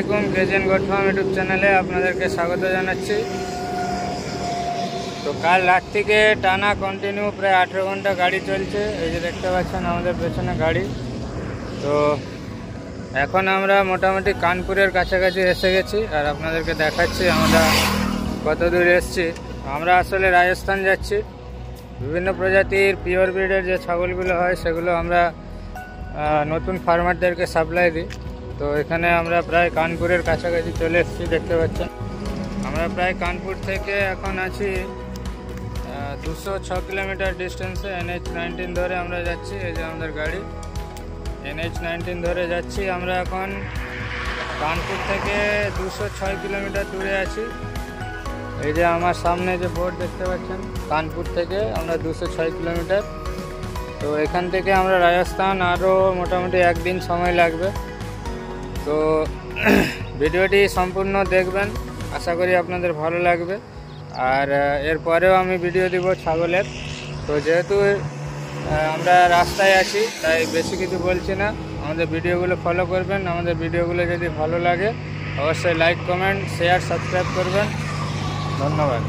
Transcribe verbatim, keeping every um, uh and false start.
আলাইকুম, কেজেন goat farm YouTube চ্যানেলে আপনাদেরকে স্বাগত জানাচ্ছি। তো কাল রাত থেকে টানা কন্টিনিউ প্রায় আঠেরো ঘন্টা গাড়ি চলছে। এই যে দেখতে পাচ্ছেন আমাদের পেছনে গাড়ি। তো এখন আমরা মোটামুটি কানপুরের কাছাকাছি এসে গেছি, আর আপনাদেরকে দেখাচ্ছি আমরা কত দূর এসেছি। আমরা আসলে রাজস্থান যাচ্ছি। বিভিন্ন প্রজাতির পিওর ব্রিডের যে ছাগলগুলো হয় সেগুলো আমরা নতুন ফার্মারদেরকে সাপ্লাই দিই। তো এখানে আমরা প্রায় কানপুরের কাছাকাছি চলে এসেছি, দেখতে পাচ্ছেন। আমরা প্রায় কানপুর থেকে এখন আছি দুশো ছ কিলোমিটার ডিস্টেন্সে। এনএইচ নাইনটিন ধরে আমরা যাচ্ছি। এই যে আমাদের গাড়ি এনএইচ নাইনটিন ধরে যাচ্ছি। আমরা এখন কানপুর থেকে দুশো ছয় কিলোমিটার দূরে আছি। এই যে আমার সামনে যে বোর্ড দেখতে পাচ্ছেন, কানপুর থেকে আমরা দুশো ছয় কিলোমিটার। তো এখান থেকে আমরা রাজস্থান আরও মোটামুটি একদিন সময় লাগবে। তো ভিডিওটি সম্পূর্ণ দেখবেন, আশা করি আপনাদের ভালো লাগবে। আর এরপরেও আমি ভিডিও দিব ছাগলের। তো যেহেতু আমরা রাস্তায় আছি তাই বেশি কিছু বলছি না। আমাদের ভিডিওগুলো ফলো করবেন। আমাদের ভিডিওগুলো যদি ভালো লাগে অবশ্যই লাইক, কমেন্ট, শেয়ার, সাবস্ক্রাইব করবেন। ধন্যবাদ।